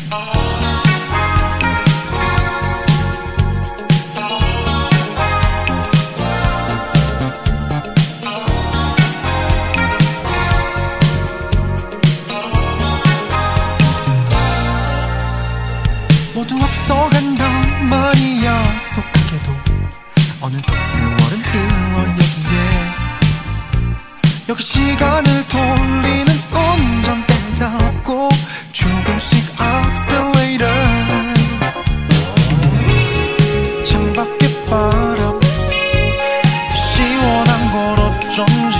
모두 앞서간단 말이야. 속하게도 어느덧 세월은 흘러 여기에. 여기 시간을 돌리는 운전대 잡고 조금씩 악셀레이터. 창밖의 바람 더 시원한 걸 어쩐지.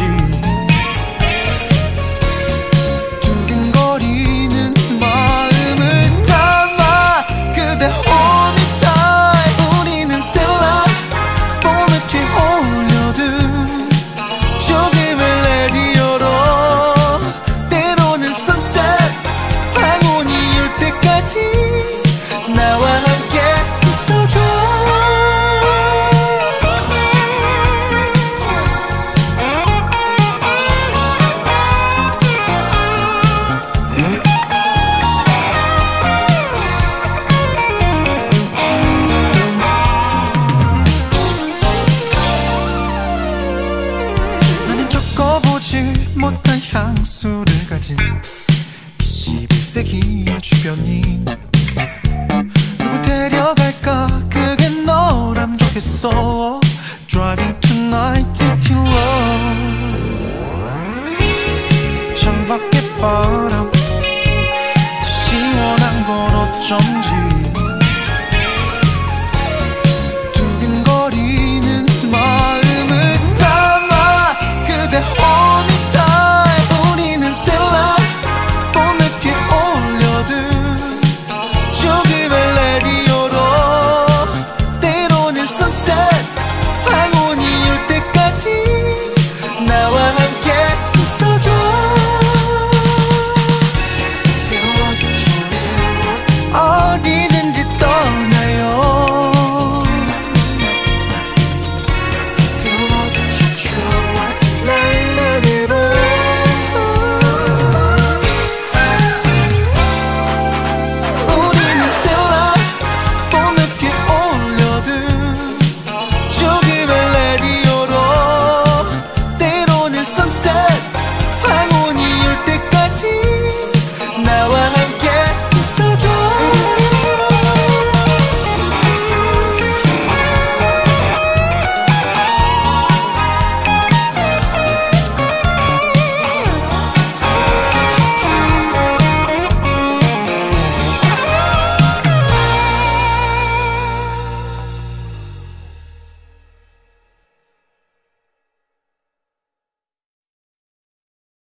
두근거리는 마음을 담아 그대 hold me tight. 우리는 스텔라 보넷 뒤에 올려둔 조금의 라디오로 때로는 sunset 황혼이 올 때까지 나와 함께 있어줘. 나는 겪어보지 못한 향수를 가진 21세기의 주변인. 누굴 데려갈까 그게 너라면 좋겠어. Driving tonight till love. 창밖의 바람 더 시원한 걸 어쩐지.